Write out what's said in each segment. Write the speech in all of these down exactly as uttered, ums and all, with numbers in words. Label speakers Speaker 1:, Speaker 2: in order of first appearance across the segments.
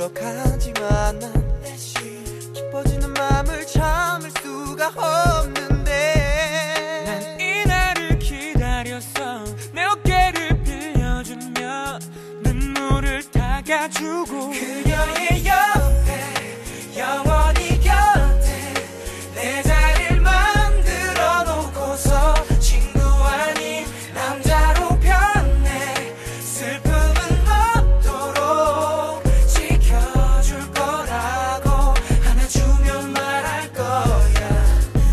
Speaker 1: 울어가지만 난 기뻐지는 맘을 참을 수가 없는데
Speaker 2: 난 이날을 기다렸어. 내 어깨를 빌려주며 눈물을 닦아주고
Speaker 1: 그녀의 옆에 영원히 곁에 내 자리를 만들어 놓고서 친구 아닌 남자로 변해. 슬픔은 없도록 지켜줄 거라고 하나 주면 말할 거야.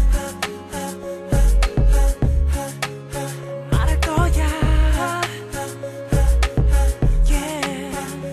Speaker 1: 말할 거야. yeah.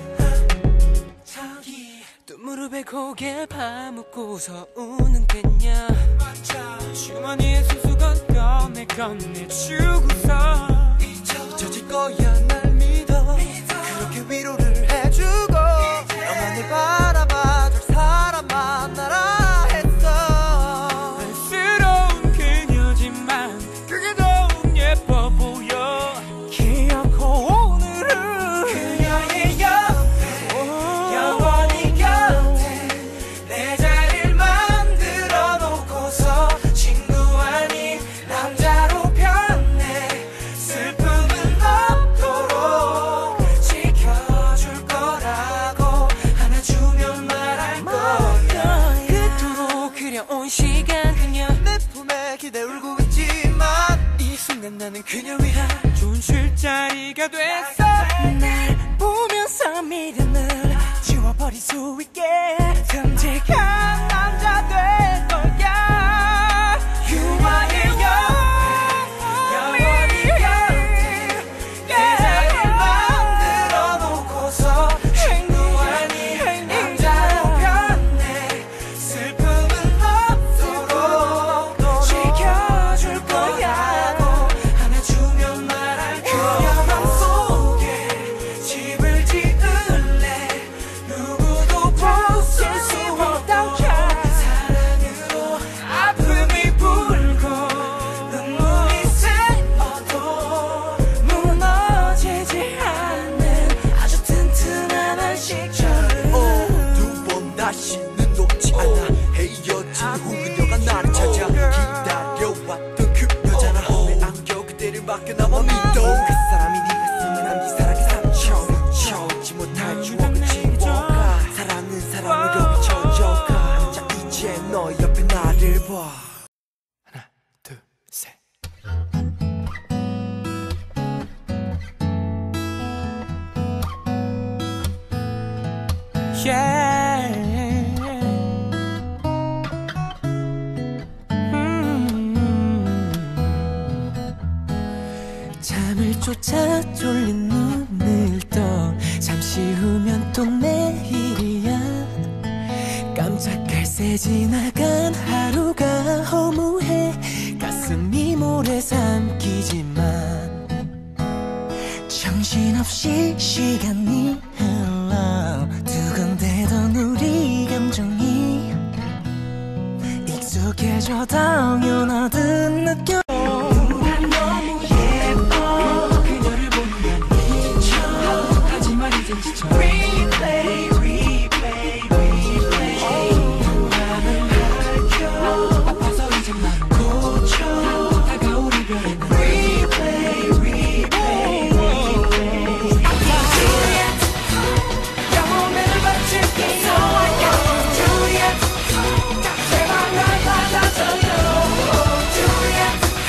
Speaker 1: 저기 또 무릎에 고개 파묻고서 우는 겠냐. 주머니에 수수건 꺼내 꺼내주고서 잊혀질 거야 날 믿어. 그렇게 위로를 해주고 너만을 바라봐줄 사람 만나라 했어.
Speaker 2: 안쓰러운 그녀지만 그게 더욱 예뻐 보여.
Speaker 1: 기억고 오늘은 그녀의 옆에 영원히 곁에 내 자리를 만들어 놓고서 친구 아닌 남자로 변해. 슬픔은 없도록 지켜줄 거라고 하나 주면 말할 거야. 그토록 그려온 시간 그녀 내 품에 기대 울고 있지만 이 순간 나는 그녀 위한
Speaker 2: 좋은 술자리가 됐어.
Speaker 1: 날 보면서 미련을 지워버릴 수 있게 듬직한 남자 될 거야. 유아의 영원히 곁에 내 자리를 만들어 놓고서 친구 아닌 남자로 변해. 슬픔은 없도록 지켜줄 거야고 하나 주면 말할 거야. 맘속에 집을 지을래. 누구도 벗을 수 없다고 사랑으로 아픔이 불고 눈물이 새어도 무너지지 않는 아주 튼튼한 안식처를
Speaker 3: 두 번 다시는 놓지 않아. 헤어진 후 그녀가 나를 찾아 기다려왔던 그 여자나 내 안겨 그대를 맡겨나와 믿어. 그 사람이 네가 쓰는 남기 사랑의 상처 채우지 못할 추억을 지워가. 사랑은 사랑으로 비춰져가. 자 이제 너 옆에 나를 봐.
Speaker 2: 하나 둘 셋. Yeah. 음.
Speaker 1: 잠을 쫓아 졸린 눈을 떠 잠시 후면 또 내일이야. 깜짝할 새 지나간 하루가 허무해. 가슴이 모래 삼키지만 정신없이 시간이 흘러 두근대던 우리 감정이 익숙해져 당연하듯 느껴. 난 너무 예뻐. 그녀를 보면 미쳐. 하지만 이젠 지쳐. Replay, replay, replay. 맘을 밝혀. 아파서 이젠 맘을 고쳐. 다가올 이별에는 Replay, replay, replay. Juliet, 영혼을 바칠게. So I got Juliet. 제발 날 받아줘요. Juliet.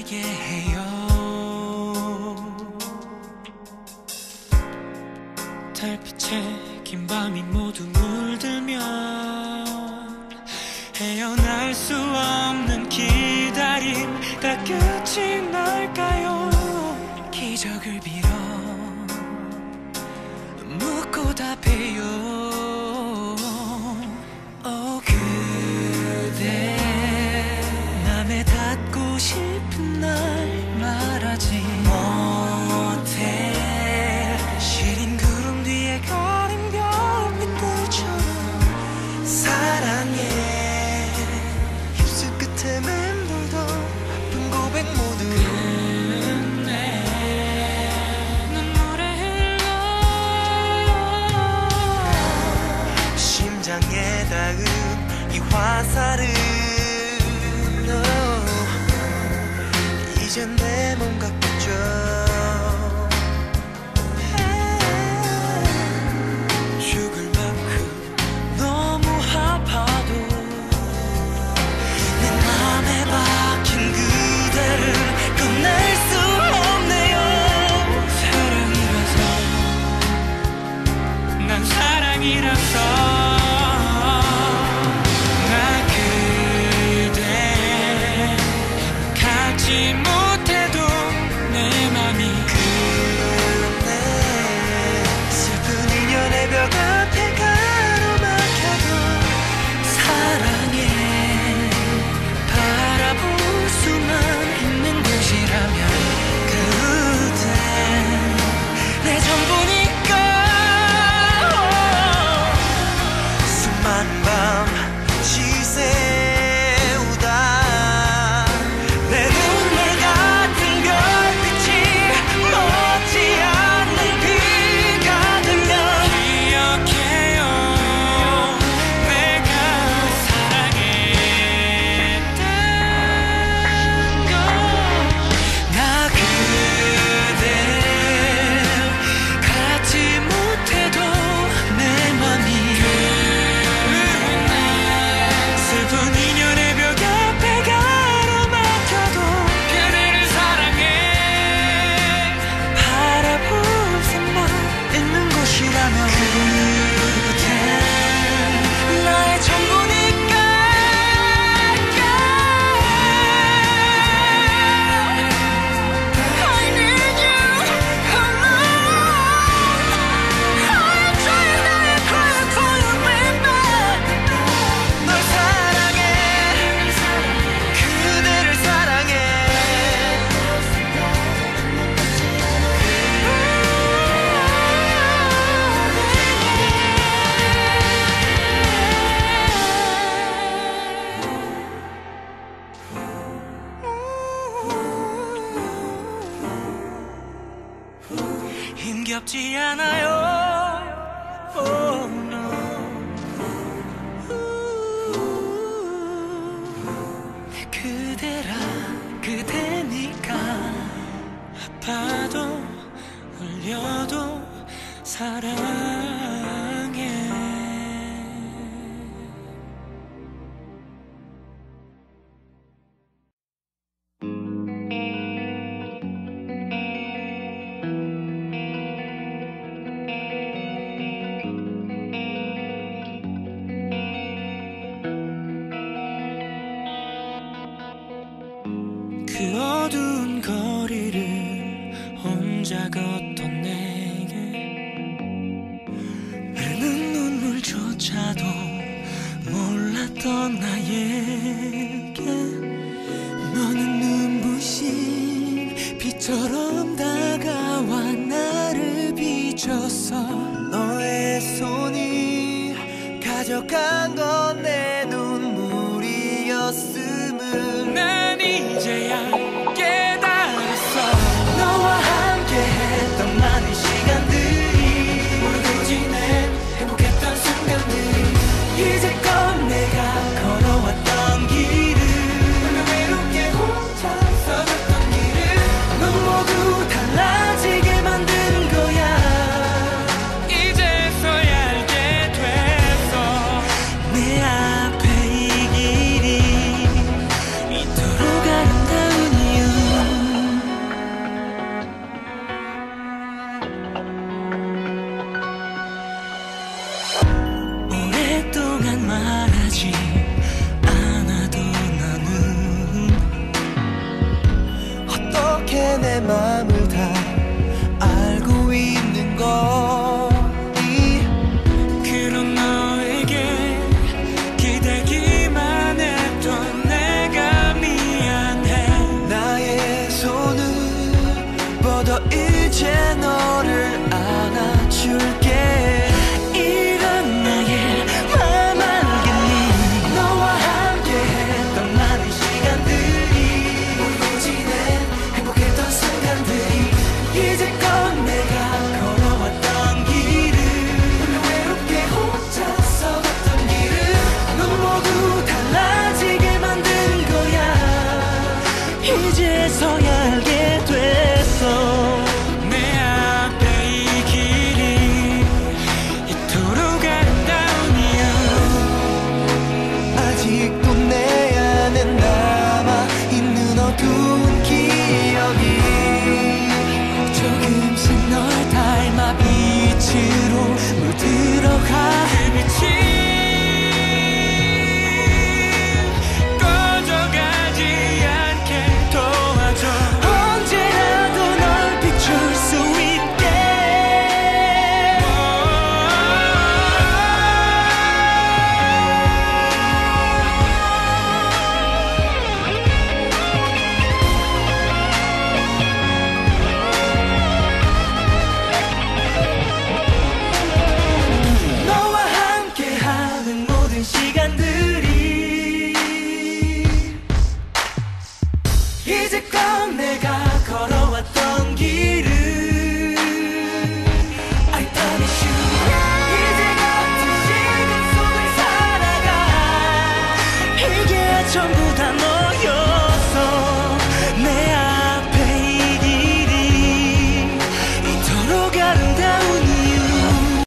Speaker 2: 살게 해요. 달빛에 긴 밤이 모두 물들면 헤어날 수 없는 기다림 다 끝이 날까요? 기적을 빌어 묻고 답해요. 오 그대 맘에 닿고 싶은 날 말하지 못해. 시린 구름 뒤에 가린 별빛들처럼
Speaker 3: 사랑해. 입술 끝에 맴돌던 아픈 고백 모두
Speaker 2: 끝내 눈물에 흘러.
Speaker 3: 심장에 닿은 이 화살은 oh, 이젠 내 몸 같겠죠. 죽을 만큼
Speaker 2: 너무 아파도 내 맘에 박힌 그대를 꺼낼 수 없네요. 사랑이라서 난 사랑이라서 나 그대 갖지 못해도 내 맘이
Speaker 3: 끝내 슬픈 인연의 벽 앞에 가로막혀도
Speaker 2: 사랑해. 바라볼 수만 있는 곳이라면 그대 내 전부니까.
Speaker 3: 수많은 밤 지새우다 내 눈물 같은 별빛이 머지않는 그가 되면
Speaker 2: 기억해요. 내가 사랑했던 걸.
Speaker 3: 나 그댈
Speaker 2: 갖지 못해도 내 맘이 슬픈 인연의 벽 앞에 가로막혀도 그대를 사랑해.
Speaker 3: 바라볼 수만 있는 곳이라면
Speaker 2: 그대 나의 전부니까. I need you, come on. I'm trying not to cry for you, baby.
Speaker 3: 널 사랑해. 그대를 사랑해.
Speaker 2: 힘겹지 않아요. Oh, no. 그대라 그대니까. 아파도 울려도 사랑해. 그 어두운 거리를 혼자 걷던 내게 흐르는 눈물조차도 몰랐던 나에게 너는 눈부신 빛처럼 다가와 나를 비춰서
Speaker 3: 너의 손이 가져간 건 내 눈물이었음을
Speaker 2: 난 이제야 깨달았어.
Speaker 3: 너와 함께 했던 많은 시간들이
Speaker 2: 모두 지낸 행복했던 순간들이
Speaker 3: 이제껏 내가 걸어왔던 길을
Speaker 2: 너무 외롭게 혼자 서갔던 길을
Speaker 3: 넌 모두 달라지게 만든 거야.
Speaker 2: 이제서야 알게 됐어.
Speaker 1: 내 맘을 다 알고 있는 거니.
Speaker 2: 그런 너에게 기대기만 했던 내가 미안해.
Speaker 1: 나의 손을 뻗어 이제 너를 안아줄게.